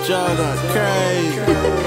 Jordan, crazy.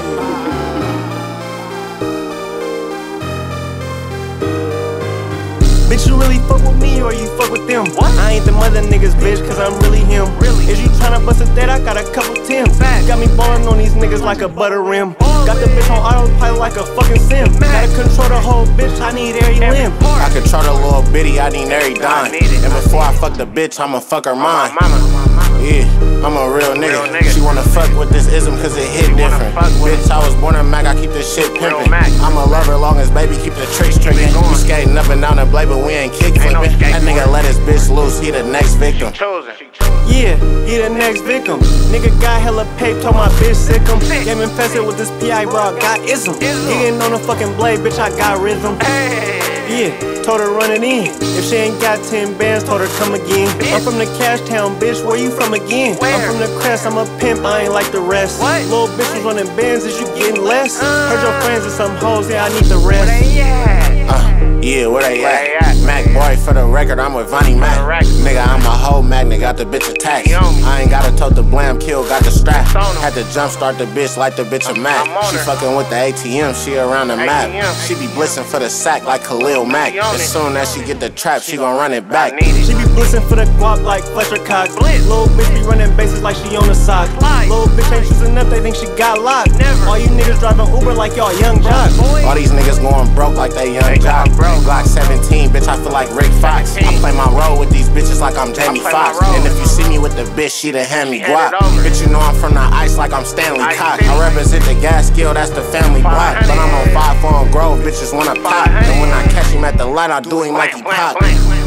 Bitch, you really fuck with me or you fuck with them? What? I ain't the mother niggas, bitch, cause I'm really him. Really? Is you tryna bust a date? I got a couple Tims. Got me ballin' on these niggas like a butter rim. Got the bitch on autopilot like a fucking sim. Gotta control the whole bitch, I need every limb. I control the little bitty, I need every dime. And before I fuck the bitch, I'ma fuck her mind. Yeah, I'm a real nigga. She wanna fuck with this ism cause it hit different. Bitch, I was born a Mac, I keep this shit pimpin'. I'ma love her long as baby keep the tricks trickin'. We skating up and down the blade, but we ain't kick flippin'. That nigga let his bitch loose, he the next victim. Yeah, he the next victim. Nigga got hella pape, told my bitch sick him. Game infested with this PI, bro, I got ism. He getting on the fucking blade, bitch, I got rhythm. Yeah, told her run it in. If she ain't got 10 bands, told her come again. I'm from the cash town, bitch, where you from again? I'm from the crest, I'm a pimp, I ain't like the rest. Little bitch was running bands, is you getting less? Heard your friends and some hoes, yeah, I need the rest. Yeah, where they at? Mac boy, for the record, I'm with Vonnie Mac. Nigga, I'm a whole magnet, got the bitch attached. I ain't gotta tote the blam, kill, got the strap. Had to jump start the bitch like the bitch a Mac. She fucking with the ATM, she around the map. She be blissing for the sack like Khalil Mack. As soon as she get the trap, she gon' run it back. She be blissing for the guap like Fletcher Cox. Little bitch be running bases like she on the sock. Little bitch ain't choosing up, they think she got locked. All you niggas driving Uber like y'all young jocks. All these niggas going broke like they young jock. Glock 17, bitch, I feel like Rick Fox. I play my role with these bitches like I'm Jamie Foxx. And if you see me with the bitch, she done hand me guap. Bitch, you know I'm from the ice like I'm Stanley Cox. I represent the gas skill, that's the family block. But I'm on 5 Farm Grove, bitches wanna pop. And when I catch him at the light, I do him like he pop.